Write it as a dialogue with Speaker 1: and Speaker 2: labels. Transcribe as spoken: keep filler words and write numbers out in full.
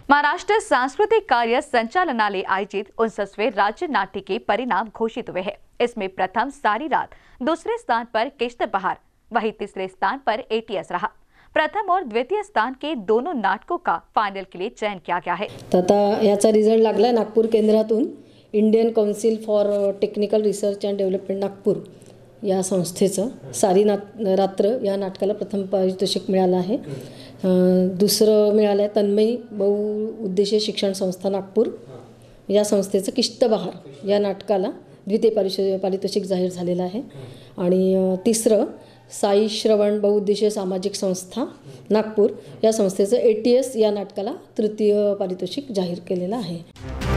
Speaker 1: महाराष्ट्र सांस्कृतिक कार्य संचालनालय आयोजित उनसठवें राज्य नाट्य के परिणाम घोषित हुए हैं। इसमें प्रथम सारी रात, दूसरे स्थान पर किश्त बहार, वहीं तीसरे स्थान पर एटीएस रहा। प्रथम और द्वितीय स्थान के दोनों नाटकों का फाइनल के लिए चयन किया गया है।
Speaker 2: आता याचा रिझल्ट लागला नागपूर केंद्रातून Indian council for technical research and development Nagpur या संस्थेचं सारी नाट रात्र या नाटकाला प्रथम पारितोषिक मिळालं आहे। दुसरं मिळालं आहे तन्मयी बहुउद्देशीय शिक्षण संस्था नागपूर या संस्थेचं किश्त बहार या नाटकाला द्वितीय पारितोषिक जाहीर झालेलं आहे। आणि तिसरं साई श्रवण बहुउद्देशीय सामाजिक संस्था नागपूर या संस्थेचं एटीएस या नाटकाला तृतीय पारितोषिक जाहीर केलेलं आहे।